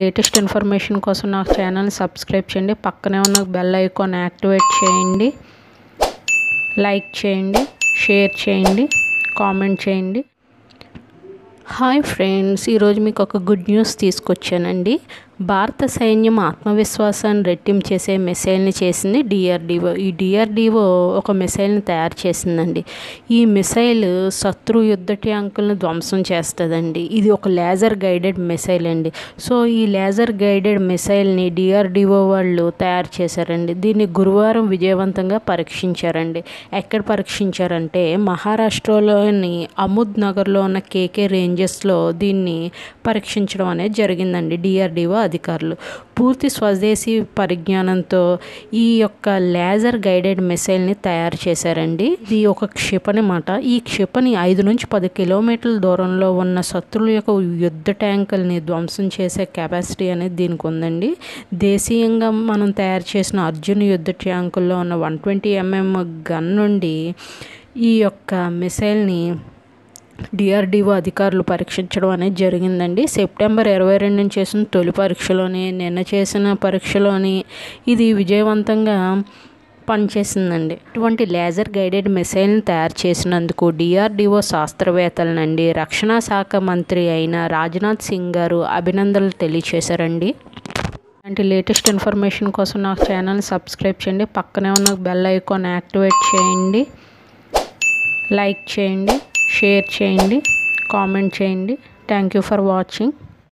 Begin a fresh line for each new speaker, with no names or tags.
Latest information కోసం నా channel subscribe చేయండి, పక్కనే ఉన్న బెల్ ఐకాన్ యాక్టివేట్ చేయండి, లైక్ చేయండి, షేర్ చేయండి, కామెంట్ చేయండి. హాయ్ ఫ్రెండ్స్, ఈరోజు మీకు ఒక గుడ్ న్యూస్ తీసుకొచ్చానండి. భారత సైన్యం ఆత్మవిశ్వాసాన్ని రెట్టింపు చేసే మిసైల్ని చేసింది డిఆర్డిఓ. ఈ డిఆర్డిఓ ఒక మిసైల్ని తయారు చేసిందండి. ఈ మిసైల్ శత్రు యుద్ధ ట్యాంకులను ధ్వంసం చేస్తుందండి. ఇది ఒక లేజర్ గైడెడ్ మిసైల్ అండి. సో ఈ లేజర్ గైడెడ్ మిసైల్ని డిఆర్డిఓ వాళ్ళు తయారు చేశారండి. దీన్ని గురువారం విజయవంతంగా పరీక్షించారండి. ఎక్కడ పరీక్షించారంటే మహారాష్ట్రలోని అహ్మద్నగర్లో ఉన్న కేకే రేంజెస్లో దీన్ని పరీక్షించడం అనేది జరిగిందండి. డిఆర్డిఓ అధికారులు పూర్తి స్వదేశీ పరిజ్ఞానంతో ఈ యొక్క లేజర్ గైడెడ్ మిసైల్ని తయారు చేశారండి. ఇది ఒక క్షిపణి మాట. ఈ క్షిపణి 5 నుంచి 10 కిలోమీటర్ల దూరంలో ఉన్న శత్రువుల యొక్క యుద్ధ ట్యాంకుల్ని ధ్వంసం చేసే కెపాసిటీ అనేది దీనికి ఉందండి. దేశీయంగా మనం తయారు చేసిన అర్జున్ యుద్ధ ట్యాంకుల్లో ఉన్న 120mm గన్ నుండి ఈ యొక్క మిసైల్ని డిఆర్డిఓ అధికారులు పరీక్షించడం అనేది జరిగిందండి. సెప్టెంబర్ 22 నుంచి చేసిన తొలి పరీక్షలోని, నిన్న చేసిన పరీక్షలోని ఇది విజయవంతంగా పనిచేసిందండి. ఇటువంటి లేజర్ గైడెడ్ మిసైల్ని తయారు చేసినందుకు డిఆర్డిఓ శాస్త్రవేత్తలనండి రక్షణ శాఖ మంత్రి అయిన రాజ్నాథ్ సింగ్ గారు అభినందనలు తెలియచేశారండి. ఇలాంటి లేటెస్ట్ ఇన్ఫర్మేషన్ కోసం నా ఛానల్ సబ్స్క్రైబ్ చేయండి, పక్కనే ఉన్న బెల్ ఐకాన్ యాక్టివేట్ చేయండి, లైక్ చేయండి, షేర్ చేయండి, కామెంట్ చేయండి. Thank you for watching.